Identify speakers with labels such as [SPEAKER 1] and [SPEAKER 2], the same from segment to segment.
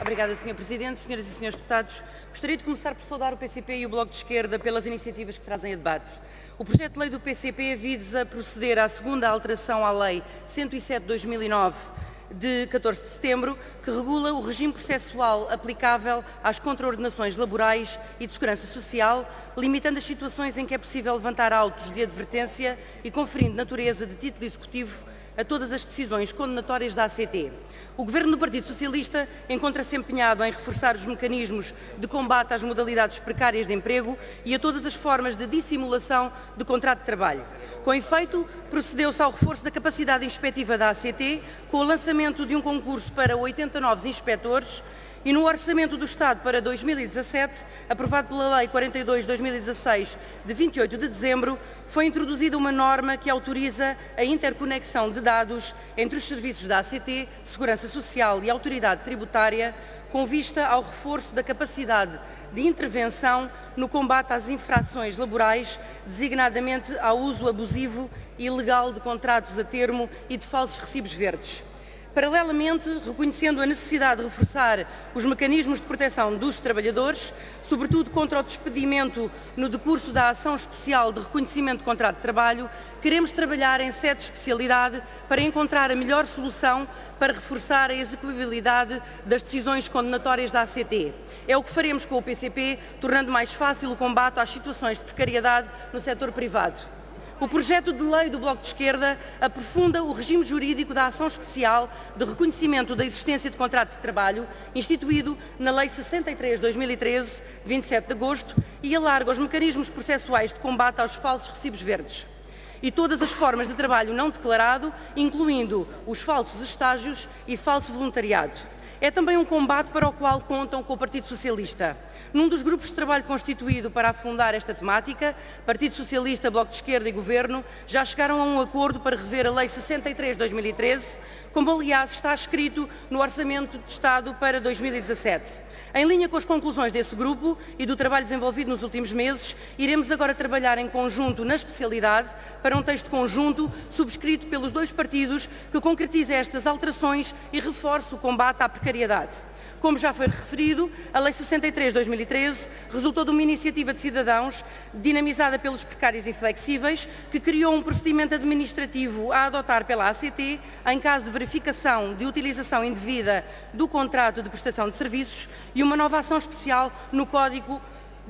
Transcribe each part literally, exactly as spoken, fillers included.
[SPEAKER 1] Obrigada, senhor Presidente. Senhoras e senhores deputados, gostaria de começar por saudar o P C P e o Bloco de Esquerda pelas iniciativas que trazem a debate. O projeto de lei do P C P visa proceder à segunda alteração à Lei cento e sete barra dois mil e nove, de catorze de setembro, que regula o regime processual aplicável às contraordenações laborais e de segurança social, limitando as situações em que é possível levantar autos de advertência e conferindo natureza de título executivo a todas as decisões condenatórias da A C T. O Governo do Partido Socialista encontra-se empenhado em reforçar os mecanismos de combate às modalidades precárias de emprego e a todas as formas de dissimulação de contrato de trabalho. Com efeito, procedeu-se ao reforço da capacidade inspectiva da A C T, com o lançamento de um concurso para oitenta novos inspectores, e no Orçamento do Estado para dois mil e dezassete, aprovado pela Lei quarenta e dois barra dois mil e dezasseis, de vinte e oito de dezembro, foi introduzida uma norma que autoriza a interconexão de dados entre os serviços da A C T, Segurança Social e Autoridade Tributária, com vista ao reforço da capacidade de intervenção no combate às infrações laborais, designadamente ao uso abusivo e ilegal de contratos a termo e de falsos recibos verdes. Paralelamente, reconhecendo a necessidade de reforçar os mecanismos de proteção dos trabalhadores, sobretudo contra o despedimento no decurso da ação especial de reconhecimento de contrato de trabalho, queremos trabalhar em sede de especialidade para encontrar a melhor solução para reforçar a execuibilidade das decisões condenatórias da A C T. É o que faremos com o P C P, tornando mais fácil o combate às situações de precariedade no setor privado. O projeto de lei do Bloco de Esquerda aprofunda o regime jurídico da ação especial de reconhecimento da existência de contrato de trabalho, instituído na Lei sessenta e três barra dois mil e treze, de vinte e sete de agosto, e alarga os mecanismos processuais de combate aos falsos recibos verdes e todas as formas de trabalho não declarado, incluindo os falsos estágios e falso voluntariado. É também um combate para o qual contam com o Partido Socialista. Num dos grupos de trabalho constituído para afundar esta temática, Partido Socialista, Bloco de Esquerda e Governo já chegaram a um acordo para rever a Lei sessenta e três barra dois mil e treze, como aliás está escrito no Orçamento de Estado para dois mil e dezassete. Em linha com as conclusões desse grupo e do trabalho desenvolvido nos últimos meses, iremos agora trabalhar em conjunto na especialidade para um texto conjunto subscrito pelos dois partidos que concretize estas alterações e reforce o combate à precariedade. Como já foi referido, a Lei sessenta e três barra dois mil e treze resultou de uma iniciativa de cidadãos dinamizada pelos precários inflexíveis, que criou um procedimento administrativo a adotar pela A C T em caso de verificação de utilização indevida do contrato de prestação de serviços e uma nova ação especial no Código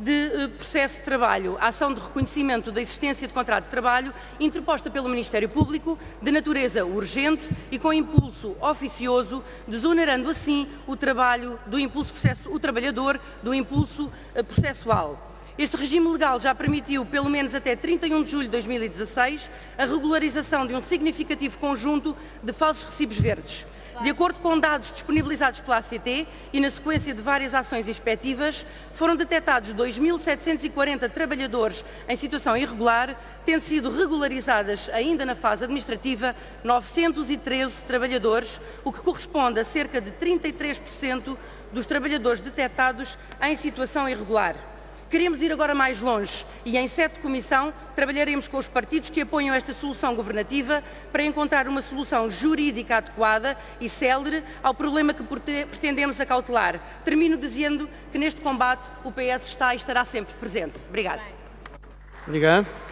[SPEAKER 1] de Processo de Trabalho, a ação de reconhecimento da existência de contrato de trabalho interposta pelo Ministério Público, de natureza urgente e com impulso oficioso, desonerando assim o trabalho do impulso processo, o trabalhador do impulso processual. Este regime legal já permitiu, pelo menos até trinta e um de julho de dois mil e dezasseis, a regularização de um significativo conjunto de falsos recibos verdes. De acordo com dados disponibilizados pela A C T e na sequência de várias ações inspectivas, foram detectados dois mil setecentos e quarenta trabalhadores em situação irregular, tendo sido regularizadas, ainda na fase administrativa, novecentos e treze trabalhadores, o que corresponde a cerca de trinta e três por cento dos trabalhadores detectados em situação irregular. Queremos ir agora mais longe e, em sede de comissão, trabalharemos com os partidos que apoiam esta solução governativa para encontrar uma solução jurídica adequada e célere ao problema que pretendemos acautelar. Termino dizendo que neste combate o P S está e estará sempre presente. Obrigada.
[SPEAKER 2] Obrigado.